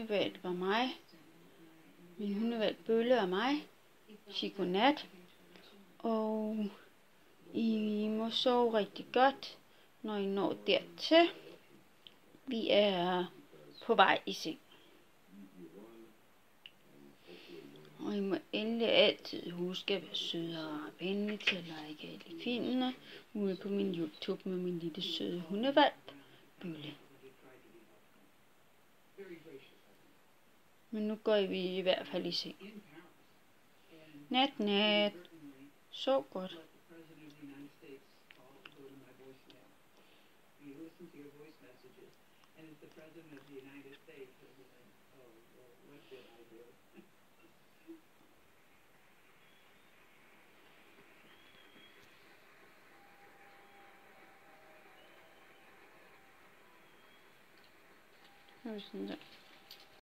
hundehvalp og mig. Min hundehvalp Bølle og mig. Sig godnat. Og I må sove rigtig godt, når I når dertil. Vi er på vej i seng. Og I må endelig altid huske at være søde og venlige til at like alle filmene ude på min YouTube med min lille søde hundehvalp Bølle. Men nu går vi i hvert fald i seng. Nat, nat. Sov godt. Sådan der.